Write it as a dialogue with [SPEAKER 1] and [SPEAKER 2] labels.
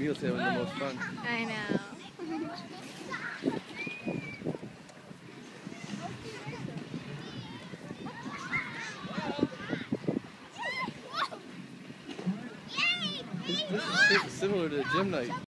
[SPEAKER 1] meals having the most fun.
[SPEAKER 2] I know.
[SPEAKER 1] This is similar to the gym night.